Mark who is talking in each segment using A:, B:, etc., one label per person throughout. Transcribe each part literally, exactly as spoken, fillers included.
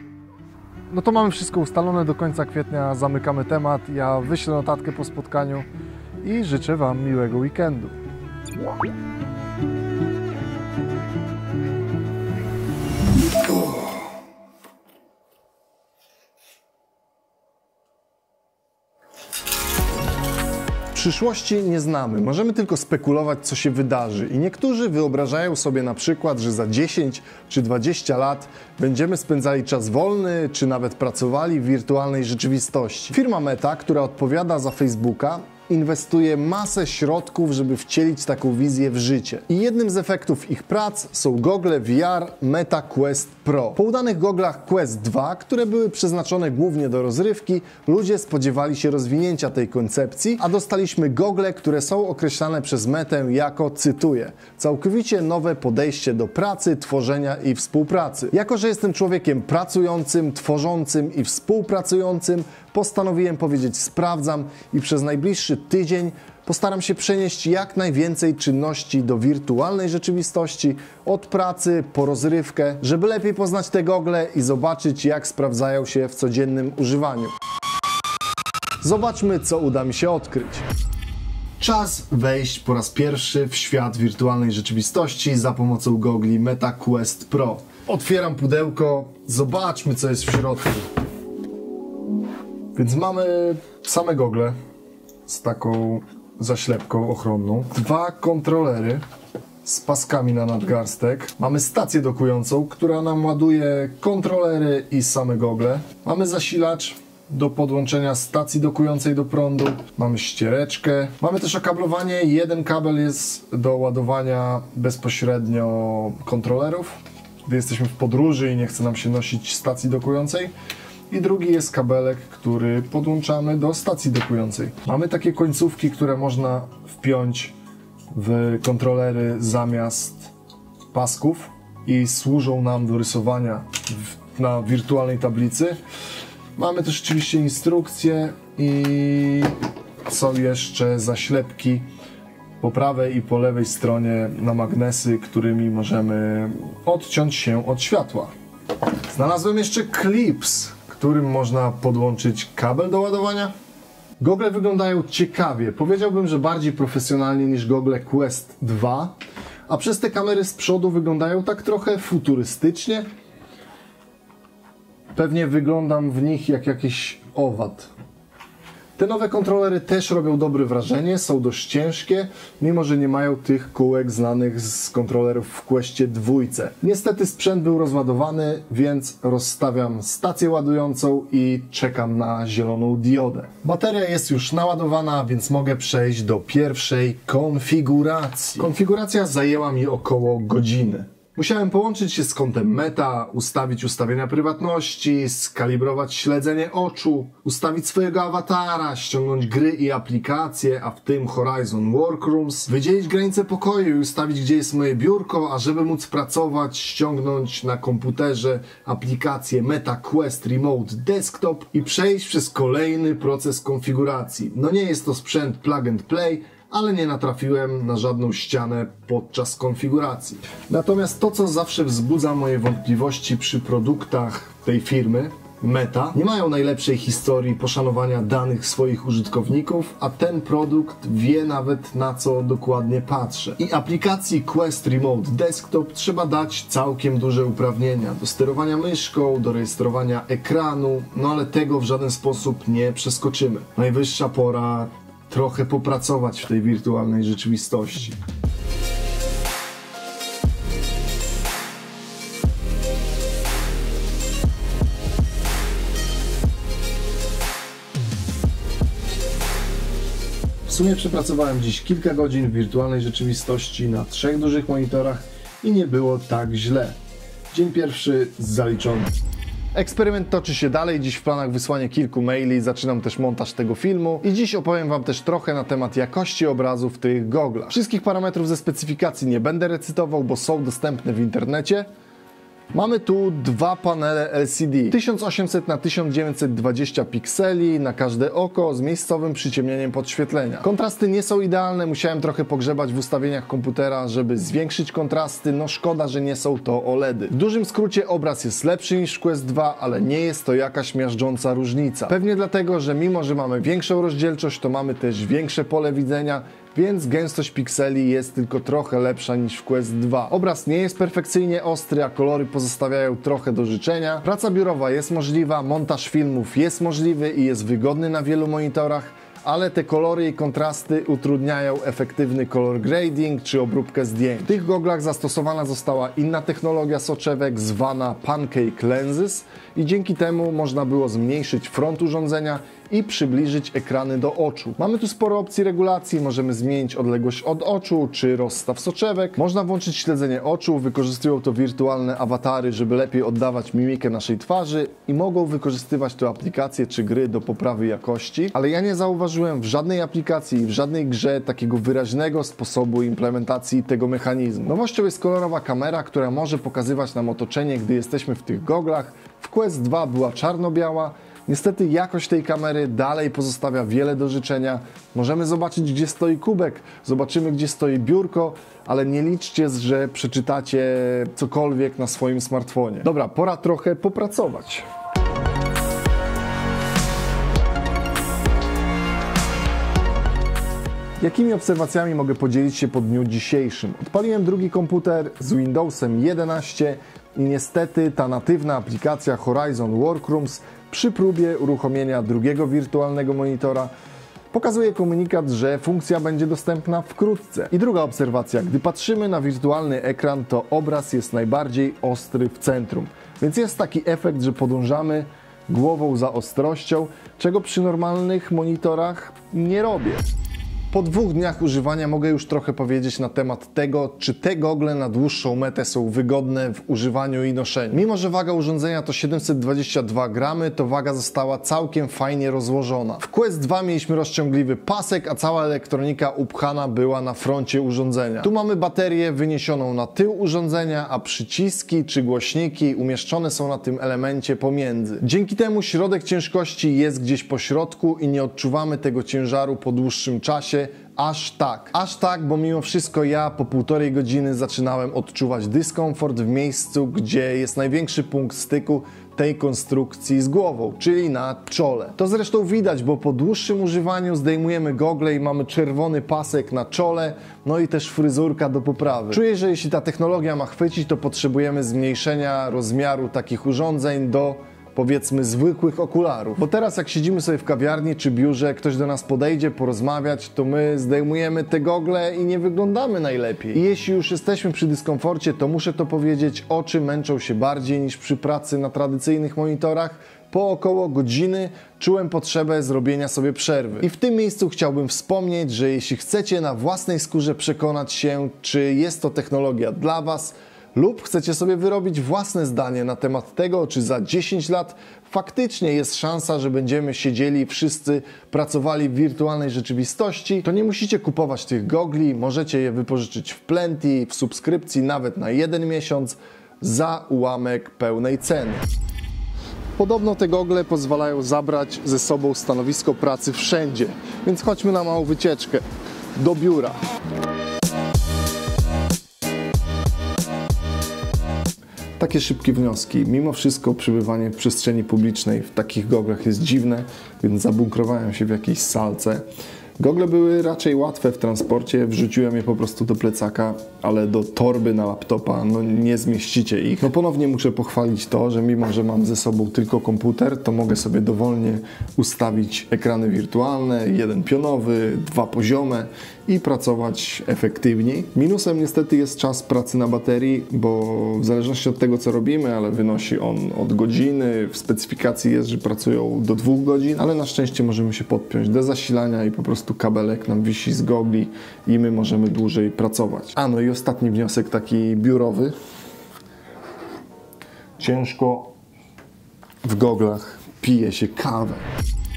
A: No to mamy wszystko ustalone, do końca kwietnia zamykamy temat. Ja wyślę notatkę po spotkaniu i życzę Wam miłego weekendu. Przyszłości nie znamy, możemy tylko spekulować, co się wydarzy i niektórzy wyobrażają sobie na przykład, że za dziesięć czy dwadzieścia lat będziemy spędzali czas wolny, czy nawet pracowali w wirtualnej rzeczywistości. Firma Meta, która odpowiada za Facebooka, inwestuje masę środków, żeby wcielić taką wizję w życie. I jednym z efektów ich prac są gogle V R Meta Quest Pro. Po udanych goglach Quest dwa, które były przeznaczone głównie do rozrywki, ludzie spodziewali się rozwinięcia tej koncepcji, a dostaliśmy gogle, które są określane przez Metę jako, cytuję, całkowicie nowe podejście do pracy, tworzenia i współpracy. Jako że jestem człowiekiem pracującym, tworzącym i współpracującym, postanowiłem powiedzieć sprawdzam i przez najbliższy tydzień postaram się przenieść jak najwięcej czynności do wirtualnej rzeczywistości, od pracy po rozrywkę, żeby lepiej poznać te gogle i zobaczyć, jak sprawdzają się w codziennym używaniu. Zobaczmy, co uda mi się odkryć. Czas wejść po raz pierwszy w świat wirtualnej rzeczywistości za pomocą gogli Meta Quest Pro. Otwieram pudełko, zobaczmy, co jest w środku. Więc mamy same gogle z taką zaślepką ochronną, dwa kontrolery z paskami na nadgarstek, mamy stację dokującą, która nam ładuje kontrolery i same gogle, mamy zasilacz do podłączenia stacji dokującej do prądu, mamy ściereczkę, mamy też okablowanie, jeden kabel jest do ładowania bezpośrednio kontrolerów, gdy jesteśmy w podróży i nie chce nam się nosić stacji dokującej. I drugi jest kabelek, który podłączamy do stacji dokującej. Mamy takie końcówki, które można wpiąć w kontrolery zamiast pasków i służą nam do rysowania w, na wirtualnej tablicy. Mamy też oczywiście instrukcje i są jeszcze zaślepki po prawej i po lewej stronie na magnesy, którymi możemy odciąć się od światła. Znalazłem jeszcze klips, którym można podłączyć kabel do ładowania. Gogle wyglądają ciekawie, powiedziałbym, że bardziej profesjonalnie niż gogle Quest dwa, a przez te kamery z przodu wyglądają tak trochę futurystycznie. Pewnie wyglądam w nich jak jakiś owad. Te nowe kontrolery też robią dobre wrażenie, są dość ciężkie, mimo że nie mają tych kółek znanych z kontrolerów w Questie dwójce. Niestety sprzęt był rozładowany, więc rozstawiam stację ładującą i czekam na zieloną diodę. Bateria jest już naładowana, więc mogę przejść do pierwszej konfiguracji. Konfiguracja zajęła mi około godziny. Musiałem połączyć się z kontem Meta, ustawić ustawienia prywatności, skalibrować śledzenie oczu, ustawić swojego awatara, ściągnąć gry i aplikacje, a w tym Horizon Workrooms, wydzielić granice pokoju i ustawić, gdzie jest moje biurko, a żeby móc pracować, ściągnąć na komputerze aplikację Meta Quest Remote Desktop i przejść przez kolejny proces konfiguracji. No nie jest to sprzęt plug and play, ale nie natrafiłem na żadną ścianę podczas konfiguracji. Natomiast to, co zawsze wzbudza moje wątpliwości przy produktach tej firmy, Meta, nie mają najlepszej historii poszanowania danych swoich użytkowników, a ten produkt wie nawet, na co dokładnie patrzę. I aplikacji Quest Remote Desktop trzeba dać całkiem duże uprawnienia do sterowania myszką, do rejestrowania ekranu, no ale tego w żaden sposób nie przeskoczymy. Najwyższa pora trochę popracować w tej wirtualnej rzeczywistości. W sumie przepracowałem dziś kilka godzin w wirtualnej rzeczywistości na trzech dużych monitorach i nie było tak źle. Dzień pierwszy zaliczony. Eksperyment toczy się dalej, dziś w planach wysłanie kilku maili, zaczynam też montaż tego filmu i dziś opowiem Wam też trochę na temat jakości obrazu w tych goglach. Wszystkich parametrów ze specyfikacji nie będę recytował, bo są dostępne w internecie. Mamy tu dwa panele L C D, tysiąc osiemset na tysiąc dziewięćset dwadzieścia pikseli na każde oko z miejscowym przyciemnieniem podświetlenia. Kontrasty nie są idealne, musiałem trochę pogrzebać w ustawieniach komputera, żeby zwiększyć kontrasty, no szkoda, że nie są to O L E D y. W dużym skrócie obraz jest lepszy niż w Quest dwa, ale nie jest to jakaś miażdżąca różnica. Pewnie dlatego, że mimo, że mamy większą rozdzielczość, to mamy też większe pole widzenia, więc gęstość pikseli jest tylko trochę lepsza niż w Quest dwa. Obraz nie jest perfekcyjnie ostry, a kolory pozostawiają trochę do życzenia. Praca biurowa jest możliwa, montaż filmów jest możliwy i jest wygodny na wielu monitorach, ale te kolory i kontrasty utrudniają efektywny color grading czy obróbkę zdjęć. W tych goglach zastosowana została inna technologia soczewek zwana Pancake Lenses i dzięki temu można było zmniejszyć front urządzenia i przybliżyć ekrany do oczu. Mamy tu sporo opcji regulacji, możemy zmienić odległość od oczu czy rozstaw soczewek. Można włączyć śledzenie oczu, wykorzystują to wirtualne awatary, żeby lepiej oddawać mimikę naszej twarzy i mogą wykorzystywać to aplikacje czy gry do poprawy jakości, ale ja nie zauważyłem w żadnej aplikacji i w żadnej grze takiego wyraźnego sposobu implementacji tego mechanizmu. Nowością jest kolorowa kamera, która może pokazywać nam otoczenie, gdy jesteśmy w tych goglach. W Quest dwa była czarno-biała. Niestety jakość tej kamery dalej pozostawia wiele do życzenia. Możemy zobaczyć, gdzie stoi kubek, zobaczymy, gdzie stoi biurko, ale nie liczcie, że przeczytacie cokolwiek na swoim smartfonie. Dobra, pora trochę popracować. Jakimi obserwacjami mogę podzielić się po dniu dzisiejszym? Odpaliłem drugi komputer z Windowsem jedenaście i niestety ta natywna aplikacja Horizon Workrooms przy próbie uruchomienia drugiego wirtualnego monitora pokazuje komunikat, że funkcja będzie dostępna wkrótce. I druga obserwacja, gdy patrzymy na wirtualny ekran, to obraz jest najbardziej ostry w centrum. Więc jest taki efekt, że podążamy głową za ostrością, czego przy normalnych monitorach nie robię. Po dwóch dniach używania mogę już trochę powiedzieć na temat tego, czy te gogle na dłuższą metę są wygodne w używaniu i noszeniu. Mimo że waga urządzenia to siedemset dwadzieścia dwa gramy, to waga została całkiem fajnie rozłożona. W Quest dwa mieliśmy rozciągliwy pasek, a cała elektronika upchana była na froncie urządzenia. Tu mamy baterię wyniesioną na tył urządzenia, a przyciski czy głośniki umieszczone są na tym elemencie pomiędzy. Dzięki temu środek ciężkości jest gdzieś po środku i nie odczuwamy tego ciężaru po dłuższym czasie, Aż tak. Aż tak, bo mimo wszystko ja po półtorej godziny zaczynałem odczuwać dyskomfort w miejscu, gdzie jest największy punkt styku tej konstrukcji z głową, czyli na czole. To zresztą widać, bo po dłuższym używaniu zdejmujemy gogle i mamy czerwony pasek na czole, no i też fryzurka do poprawy. Czuję, że jeśli ta technologia ma chwycić, to potrzebujemy zmniejszenia rozmiaru takich urządzeń do, powiedzmy, zwykłych okularów. Bo teraz jak siedzimy sobie w kawiarni czy biurze, ktoś do nas podejdzie porozmawiać, to my zdejmujemy te gogle i nie wyglądamy najlepiej. I jeśli już jesteśmy przy dyskomforcie, to muszę to powiedzieć, oczy męczą się bardziej niż przy pracy na tradycyjnych monitorach. Po około godziny czułem potrzebę zrobienia sobie przerwy. I w tym miejscu chciałbym wspomnieć, że jeśli chcecie na własnej skórze przekonać się, czy jest to technologia dla Was, lub chcecie sobie wyrobić własne zdanie na temat tego, czy za dziesięć lat faktycznie jest szansa, że będziemy siedzieli, wszyscy pracowali w wirtualnej rzeczywistości, to nie musicie kupować tych gogli, możecie je wypożyczyć w Plenty, w subskrypcji nawet na jeden miesiąc za ułamek pełnej ceny. Podobno te gogle pozwalają zabrać ze sobą stanowisko pracy wszędzie, więc chodźmy na małą wycieczkę do biura. Takie szybkie wnioski. Mimo wszystko przebywanie w przestrzeni publicznej w takich goglach jest dziwne, więc zabunkrowałem się w jakiejś salce. Gogle były raczej łatwe w transporcie, wrzuciłem je po prostu do plecaka, ale do torby na laptopa no nie zmieścicie ich. No ponownie muszę pochwalić to, że mimo, że mam ze sobą tylko komputer, to mogę sobie dowolnie ustawić ekrany wirtualne, jeden pionowy, dwa poziome i pracować efektywniej. Minusem niestety jest czas pracy na baterii, bo w zależności od tego, co robimy, ale wynosi on od godziny. W specyfikacji jest, że pracują do dwóch godzin, ale na szczęście możemy się podpiąć do zasilania i po prostu kabelek nam wisi z gogli i my możemy dłużej pracować. A no i ostatni wniosek taki biurowy. Ciężko w goglach pije się kawę.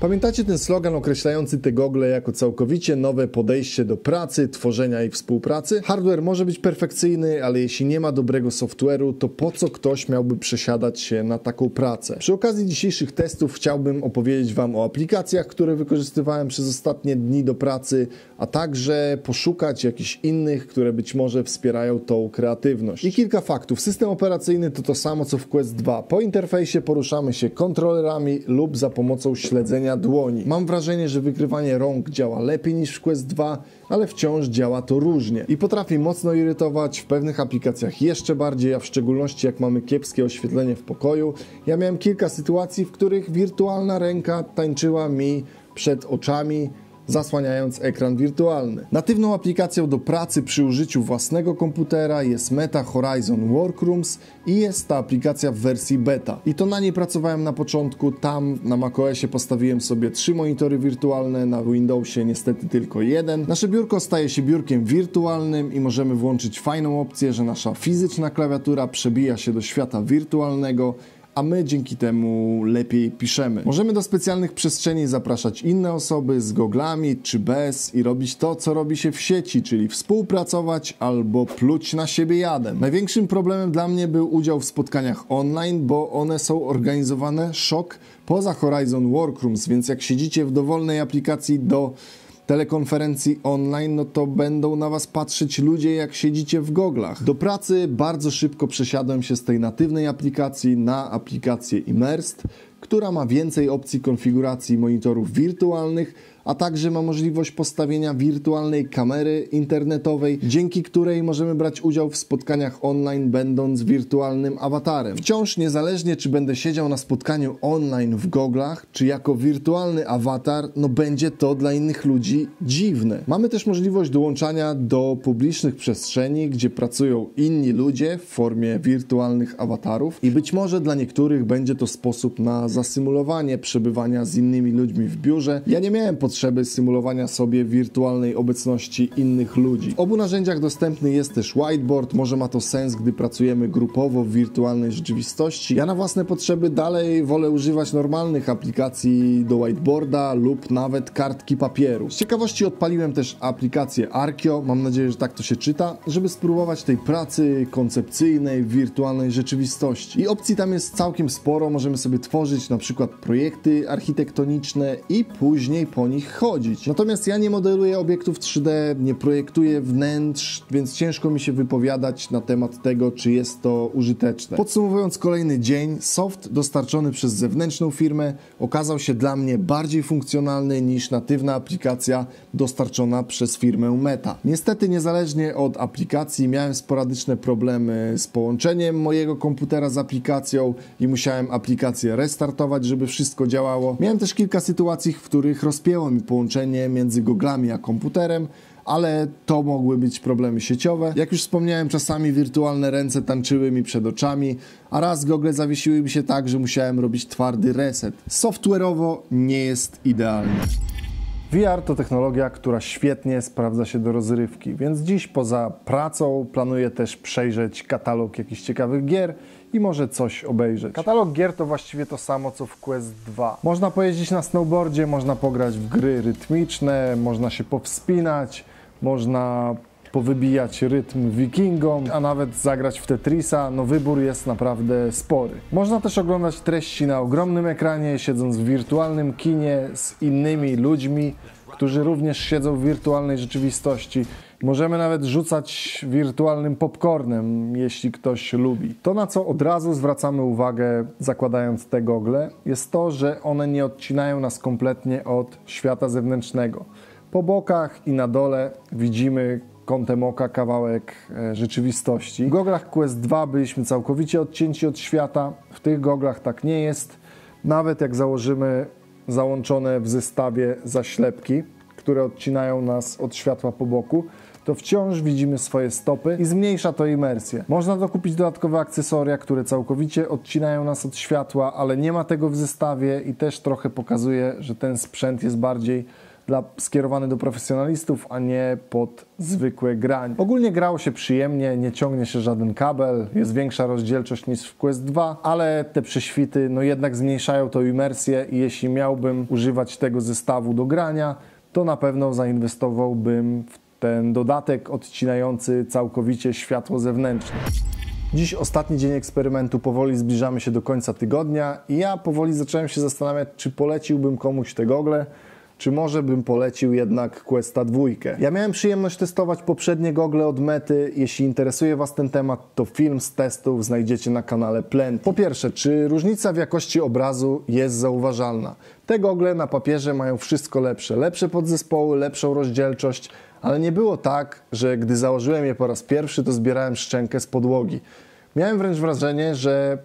A: Pamiętacie ten slogan określający te gogle jako całkowicie nowe podejście do pracy, tworzenia i współpracy? Hardware może być perfekcyjny, ale jeśli nie ma dobrego software'u, to po co ktoś miałby przesiadać się na taką pracę? Przy okazji dzisiejszych testów chciałbym opowiedzieć Wam o aplikacjach, które wykorzystywałem przez ostatnie dni do pracy, a także poszukać jakichś innych, które być może wspierają tą kreatywność. I kilka faktów. System operacyjny to to samo co w Quest dwa. Po interfejsie poruszamy się kontrolerami lub za pomocą śledzenia dłoni. Mam wrażenie, że wykrywanie rąk działa lepiej niż w Quest dwa, ale wciąż działa to różnie. I potrafi mocno irytować, w pewnych aplikacjach jeszcze bardziej, a w szczególności jak mamy kiepskie oświetlenie w pokoju. Ja miałem kilka sytuacji, w których wirtualna ręka tańczyła mi przed oczami, zasłaniając ekran wirtualny. Natywną aplikacją do pracy przy użyciu własnego komputera jest Meta Horizon Workrooms i jest ta aplikacja w wersji beta. I to na niej pracowałem na początku. Tam na macOSie postawiłem sobie trzy monitory wirtualne, na Windowsie niestety tylko jeden. Nasze biurko staje się biurkiem wirtualnym i możemy włączyć fajną opcję, że nasza fizyczna klawiatura przebija się do świata wirtualnego, a my dzięki temu lepiej piszemy. Możemy do specjalnych przestrzeni zapraszać inne osoby z goglami czy bez i robić to, co robi się w sieci, czyli współpracować albo pluć na siebie jadem. Największym problemem dla mnie był udział w spotkaniach online, bo one są organizowane, szok, poza Horizon Workrooms, więc jak siedzicie w dowolnej aplikacji do telekonferencji online, no to będą na Was patrzeć ludzie, jak siedzicie w goglach. Do pracy bardzo szybko przesiadłem się z tej natywnej aplikacji na aplikację Immersed, która ma więcej opcji konfiguracji monitorów wirtualnych, a także ma możliwość postawienia wirtualnej kamery internetowej, dzięki której możemy brać udział w spotkaniach online, będąc wirtualnym awatarem. Wciąż niezależnie, czy będę siedział na spotkaniu online w goglach, czy jako wirtualny awatar, no będzie to dla innych ludzi dziwne. Mamy też możliwość dołączania do publicznych przestrzeni, gdzie pracują inni ludzie w formie wirtualnych awatarów i być może dla niektórych będzie to sposób na zasymulowanie przebywania z innymi ludźmi w biurze. Ja nie miałem potrzeby symulowania sobie wirtualnej obecności innych ludzi. W obu narzędziach dostępny jest też whiteboard. Może ma to sens, gdy pracujemy grupowo w wirtualnej rzeczywistości. Ja na własne potrzeby dalej wolę używać normalnych aplikacji do whiteboarda lub nawet kartki papieru. Z ciekawości odpaliłem też aplikację Arkio. Mam nadzieję, że tak to się czyta, żeby spróbować tej pracy koncepcyjnej w wirtualnej rzeczywistości. I opcji tam jest całkiem sporo. Możemy sobie tworzyć na przykład projekty architektoniczne i później po nich chodzić. Natomiast ja nie modeluję obiektów trzy D, nie projektuję wnętrz, więc ciężko mi się wypowiadać na temat tego, czy jest to użyteczne. Podsumowując kolejny dzień, soft dostarczony przez zewnętrzną firmę okazał się dla mnie bardziej funkcjonalny niż natywna aplikacja dostarczona przez firmę Meta. Niestety niezależnie od aplikacji miałem sporadyczne problemy z połączeniem mojego komputera z aplikacją i musiałem aplikację restartować, żeby wszystko działało. Miałem też kilka sytuacji, w których rozpięło mi połączenie między goglami a komputerem, ale to mogły być problemy sieciowe. Jak już wspomniałem, czasami wirtualne ręce tańczyły mi przed oczami, a raz gogle zawiesiły mi się tak, że musiałem robić twardy reset. Software'owo nie jest idealnie. V R to technologia, która świetnie sprawdza się do rozrywki, więc dziś poza pracą planuję też przejrzeć katalog jakichś ciekawych gier i może coś obejrzeć. Katalog gier to właściwie to samo co w Quest dwa. Można pojeździć na snowboardzie, można pograć w gry rytmiczne, można się powspinać, można powybijać rytm wikingom, a nawet zagrać w Tetrisa. No wybór jest naprawdę spory. Można też oglądać treści na ogromnym ekranie, siedząc w wirtualnym kinie z innymi ludźmi, którzy również siedzą w wirtualnej rzeczywistości. Możemy nawet rzucać wirtualnym popcornem, jeśli ktoś lubi. To, na co od razu zwracamy uwagę, zakładając te gogle, jest to, że one nie odcinają nas kompletnie od świata zewnętrznego. Po bokach i na dole widzimy kątem oka kawałek e, rzeczywistości. W goglach Quest dwa byliśmy całkowicie odcięci od świata. W tych goglach tak nie jest. Nawet jak założymy załączone w zestawie zaślepki, które odcinają nas od światła po boku, to wciąż widzimy swoje stopy i zmniejsza to imersję. Można dokupić dodatkowe akcesoria, które całkowicie odcinają nas od światła, ale nie ma tego w zestawie i też trochę pokazuje, że ten sprzęt jest bardziej dla, skierowany do profesjonalistów, a nie pod zwykłe granie. Ogólnie grało się przyjemnie, nie ciągnie się żaden kabel, jest większa rozdzielczość niż w Quest dwa, ale te prześwity no jednak zmniejszają tą imersję i jeśli miałbym używać tego zestawu do grania, to na pewno zainwestowałbym w ten dodatek odcinający całkowicie światło zewnętrzne. Dziś ostatni dzień eksperymentu, powoli zbliżamy się do końca tygodnia i ja powoli zacząłem się zastanawiać, czy poleciłbym komuś te gogle, czy może bym polecił jednak Questa dwa. Ja miałem przyjemność testować poprzednie gogle od Mety. Jeśli interesuje Was ten temat, to film z testów znajdziecie na kanale Plenty. Po pierwsze, czy różnica w jakości obrazu jest zauważalna? Te gogle na papierze mają wszystko lepsze. Lepsze podzespoły, lepszą rozdzielczość, ale nie było tak, że gdy założyłem je po raz pierwszy, to zbierałem szczękę z podłogi. Miałem wręcz wrażenie, że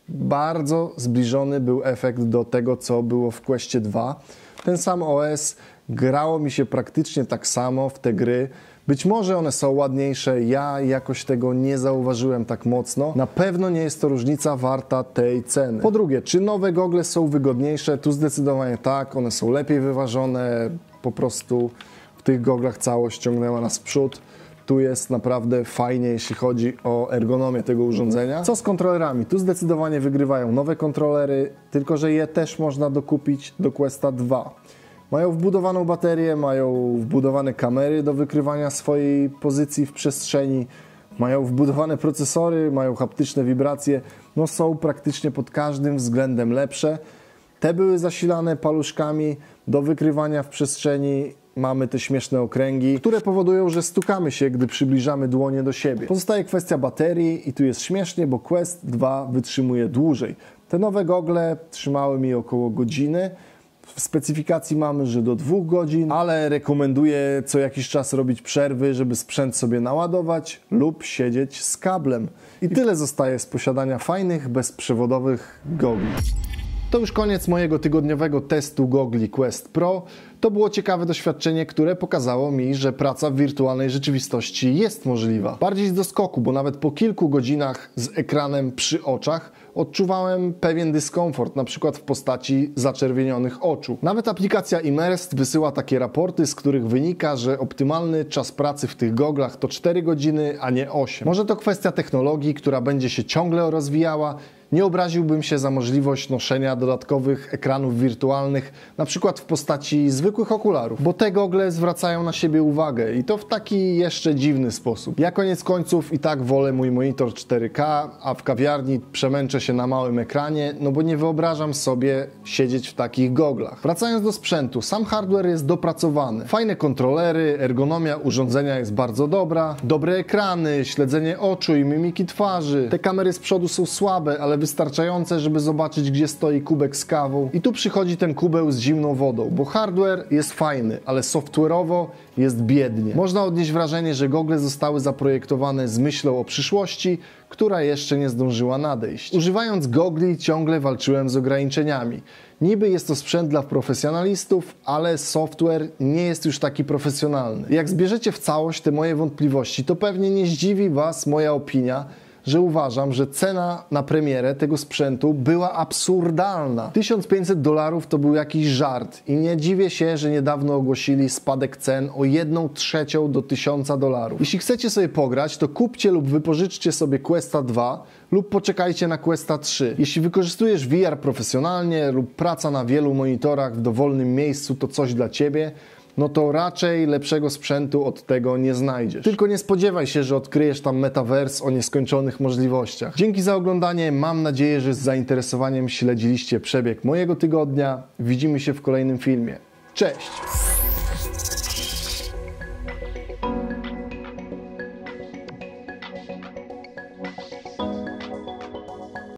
A: bardzo zbliżony był efekt do tego, co było w Questie dwa. Ten sam O S, grało mi się praktycznie tak samo w te gry. Być może one są ładniejsze, ja jakoś tego nie zauważyłem tak mocno. Na pewno nie jest to różnica warta tej ceny. Po drugie, czy nowe gogle są wygodniejsze? Tu zdecydowanie tak, one są lepiej wyważone, po prostu w tych goglach całość ciągnęła nas w przód. Tu jest naprawdę fajnie, jeśli chodzi o ergonomię tego urządzenia. Co z kontrolerami? Tu zdecydowanie wygrywają nowe kontrolery, tylko że je też można dokupić do Questa dwa. Mają wbudowaną baterię, mają wbudowane kamery do wykrywania swojej pozycji w przestrzeni, mają wbudowane procesory, mają haptyczne wibracje, no są praktycznie pod każdym względem lepsze. Te były zasilane paluszkami do wykrywania w przestrzeni. Mamy te śmieszne okręgi, które powodują, że stukamy się, gdy przybliżamy dłonie do siebie. Pozostaje kwestia baterii i tu jest śmiesznie, bo Quest dwa wytrzymuje dłużej. Te nowe gogle trzymały mi około godziny. W specyfikacji mamy, że do dwóch godzin, ale rekomenduję co jakiś czas robić przerwy, żeby sprzęt sobie naładować lub siedzieć z kablem. I tyle zostaje z posiadania fajnych, bezprzewodowych gogli. To już koniec mojego tygodniowego testu gogli Quest Pro. To było ciekawe doświadczenie, które pokazało mi, że praca w wirtualnej rzeczywistości jest możliwa. Bardziej z doskoku, bo nawet po kilku godzinach z ekranem przy oczach odczuwałem pewien dyskomfort, na przykład w postaci zaczerwienionych oczu. Nawet aplikacja Immersed wysyła takie raporty, z których wynika, że optymalny czas pracy w tych goglach to cztery godziny, a nie osiem. Może to kwestia technologii, która będzie się ciągle rozwijała. Nie obraziłbym się za możliwość noszenia dodatkowych ekranów wirtualnych, na przykład w postaci zwykłych okularów, bo te gogle zwracają na siebie uwagę i to w taki jeszcze dziwny sposób. Ja koniec końców i tak wolę mój monitor cztery K, a w kawiarni przemęczę się na małym ekranie, no bo nie wyobrażam sobie siedzieć w takich goglach. Wracając do sprzętu, sam hardware jest dopracowany. Fajne kontrolery, ergonomia urządzenia jest bardzo dobra, dobre ekrany, śledzenie oczu i mimiki twarzy. Te kamery z przodu są słabe, ale wystarczające, żeby zobaczyć, gdzie stoi kubek z kawą. I tu przychodzi ten kubeł z zimną wodą, bo hardware jest fajny, ale software'owo jest biednie. Można odnieść wrażenie, że gogle zostały zaprojektowane z myślą o przyszłości, która jeszcze nie zdążyła nadejść. Używając gogli ciągle walczyłem z ograniczeniami. Niby jest to sprzęt dla profesjonalistów, ale software nie jest już taki profesjonalny. Jak zbierzecie w całość te moje wątpliwości, to pewnie nie zdziwi Was moja opinia, że uważam, że cena na premierę tego sprzętu była absurdalna. tysiąc pięćset dolarów to był jakiś żart i nie dziwię się, że niedawno ogłosili spadek cen o jedną trzecią do tysiąca dolarów. Jeśli chcecie sobie pograć, to kupcie lub wypożyczcie sobie Questa dwa lub poczekajcie na Questa trzy. Jeśli wykorzystujesz V R profesjonalnie lub praca na wielu monitorach w dowolnym miejscu to coś dla Ciebie, no to raczej lepszego sprzętu od tego nie znajdziesz. Tylko nie spodziewaj się, że odkryjesz tam metaverse o nieskończonych możliwościach. Dzięki za oglądanie, mam nadzieję, że z zainteresowaniem śledziliście przebieg mojego tygodnia. Widzimy się w kolejnym filmie. Cześć!